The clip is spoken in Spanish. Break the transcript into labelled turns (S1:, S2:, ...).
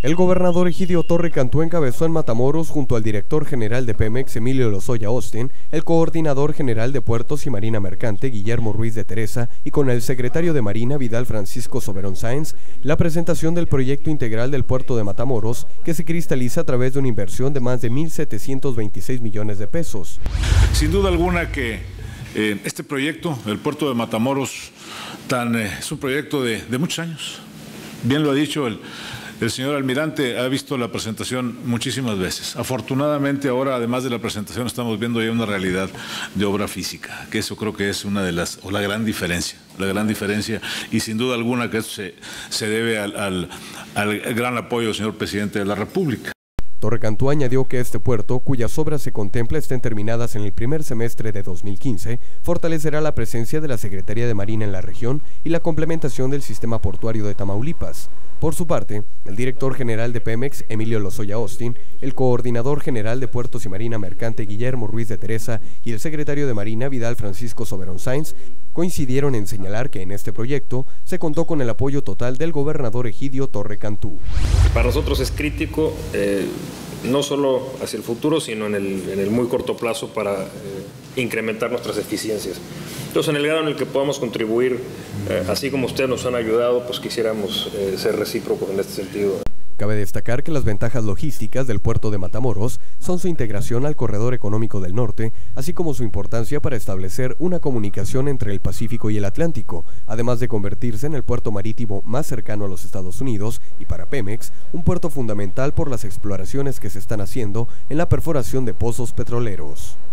S1: El gobernador Egidio Torre Cantú encabezó en Matamoros, junto al director general de Pemex, Emilio Lozoya Austin, el coordinador general de Puertos y Marina Mercante, Guillermo Ruiz de Teresa, y con el secretario de Marina, Vidal Francisco Soberón Sáenz, la presentación del proyecto integral del puerto de Matamoros, que se cristaliza a través de una inversión de más de 1.726 millones de pesos.
S2: Sin duda alguna que este proyecto, el puerto de Matamoros, es un proyecto de muchos años. Bien lo ha dicho el señor almirante, ha visto la presentación muchísimas veces. Afortunadamente ahora, además de la presentación, estamos viendo ya una realidad de obra física, que eso creo que es una de la gran diferencia, y sin duda alguna que eso se debe al gran apoyo del señor presidente de la República.
S1: Torre Cantú añadió que este puerto, cuyas obras se contempla estén terminadas en el primer semestre de 2015, fortalecerá la presencia de la Secretaría de Marina en la región y la complementación del sistema portuario de Tamaulipas. Por su parte, el director general de Pemex, Emilio Lozoya Austin, el coordinador general de Puertos y Marina Mercante, Guillermo Ruiz de Teresa, y el secretario de Marina, Vidal Francisco Soberón Sáenz, coincidieron en señalar que en este proyecto se contó con el apoyo total del gobernador Egidio Torre Cantú.
S3: Para nosotros es crítico, no solo hacia el futuro, sino en el muy corto plazo para incrementar nuestras eficiencias. Entonces, en el grado en el que podamos contribuir, así como ustedes nos han ayudado, pues quisiéramos ser recíprocos en este sentido.
S1: Cabe destacar que las ventajas logísticas del puerto de Matamoros son su integración al corredor económico del norte, así como su importancia para establecer una comunicación entre el Pacífico y el Atlántico, además de convertirse en el puerto marítimo más cercano a los Estados Unidos y para Pemex, un puerto fundamental por las exploraciones que se están haciendo en la perforación de pozos petroleros.